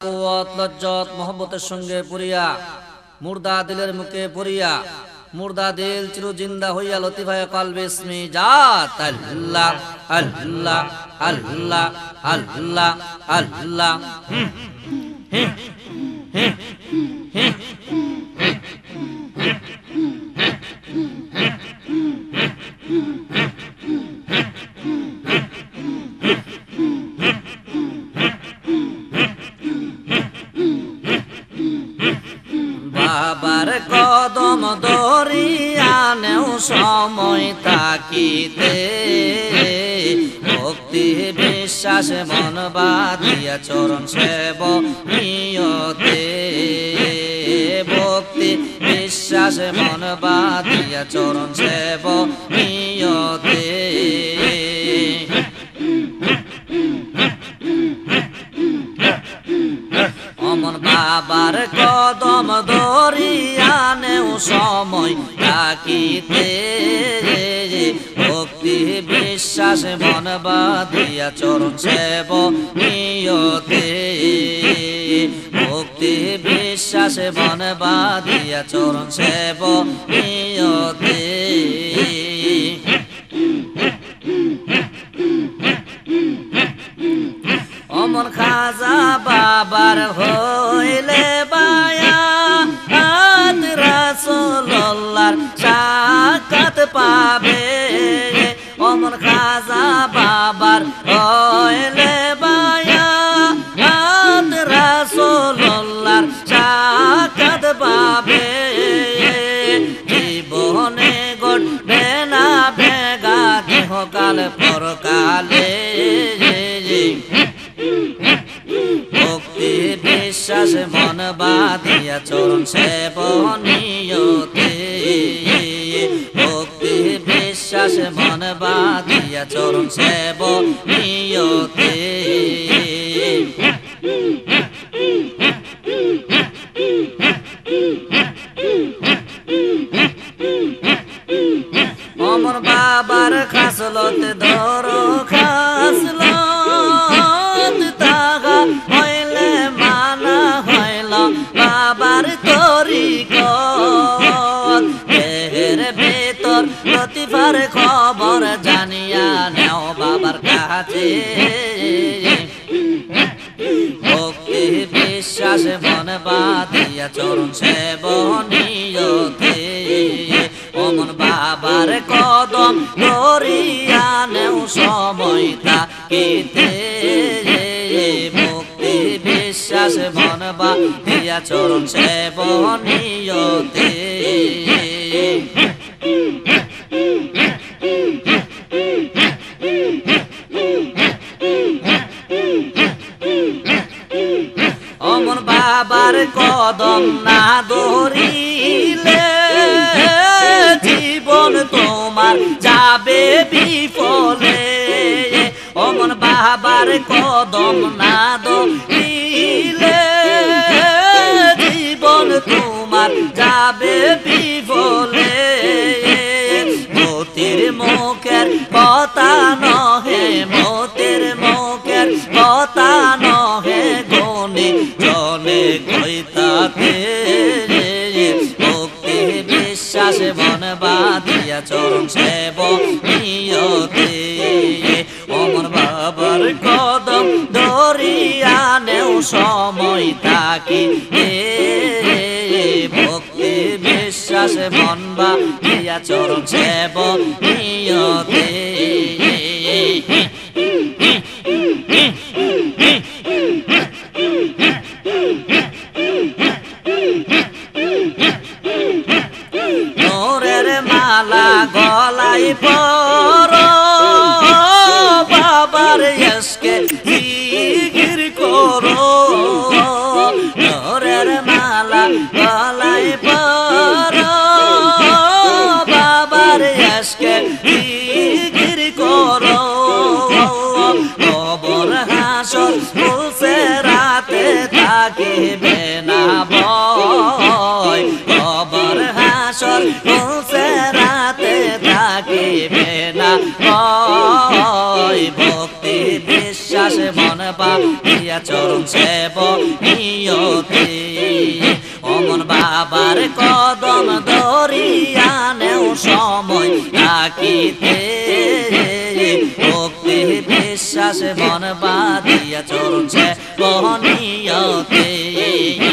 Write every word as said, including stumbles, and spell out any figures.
কুওয়াত লজ্জত মোহব্বতের সঙ্গে পড়িয়া মুর্দা দিলের মুখে পড়িয়া মুর্দা দিল চির জিন্দা হইয়া লতিফায়ে কলবে ইসমি জাত আল্লাহ আল্লাহ আল্লাহ আল্লাহ আল্লাহ হুম হুম হুম হুম বাবার কদম ধরিয়া নেও সময় তাকিতে ভক্তি বিশ্বাস মন বাঁধিয়া চরণ সেব নিয়তে ভক্তি বিশ্বাস মন বাঁধিয়া চরণ সেব নিয়তে অমন বাবার কদম ধরিয়া নেও সময় তাকিতে ভক্তি বিশ্বাস মন বাঁধিয়া চরণ সেব নিয়তে ভক্তি বিশ্বাস মন বাঁধিয়া চরণ সেব নিয়তে অমর খাজা বাবার হইলে বায়া হাত রাসূলুল্লাহর সাক্ষাৎ পাবে অমর খাজা বাবার হইলে বায়া হাত রাসূলুল্লাহর সাক্ষাৎ পাবে জীবনে ঘটবে না বেগা দেহকাল পরকালে ভক্তি বিশ্বাস মন বাঁধিয়া চরণ সেব নিয়তে ভক্তি বিশ্বাস মন বাঁধিয়া চরণ সেব নিয়তে অমর বাবার খাসলত ধরো খাসলত তাগা হইলে মানা হইল বাবার তরিকত দেহের ভেতর লতিফার খবর জানিয়া নেও বাবার কাছে ভক্তি বিশ্বাস মন বাঁধিয়া চরণ সেব নিয়তে অমন বাবার কদম ধরিয়া নেও সময় তাকিতে ভক্তি বিশ্বাস মন বাঁধিয়া চরণ সেব নিয়তে অমন বাবার কদম না ধরিলে জীবন তোমার যাবে বিফলে অমন বাবার কদম না ধরিলে জীবন তোমার যাবে বিফলে মতির মুখের কথা নহে মতির মুখের কথা নহে গনে জনে কইতাতে ভক্তি বিশ্বাস মন বাঁধিয়া চরণ সেব নিয়তে অমর বাবার কদম ধরিয়া নেও সময় তাকিতে ভক্তি বিশ্বাস মন বাঁধিয়া চরণ সেব নিয়তে নোরের মালা গলায় পরো বাবার ইশকে জিকির করো নোরের মালা গলায় পরো বাবার ইশকে জিকির করো কবর হাসর ফুলসেরাতে থাকিবে না ভয় কবর হাসর ফুলসেরাতে থাকিবে না ভয় ভক্তি বিশ্বাস মন বাঁধিয়া দিয়া চরণ সেব নিয়তে অমন বাবার কদম ধরিয়া নেও সময় থাকিতে ভক্তি বিশ্বাস মন বাঁধিয়া চরণ সেব নিয়তে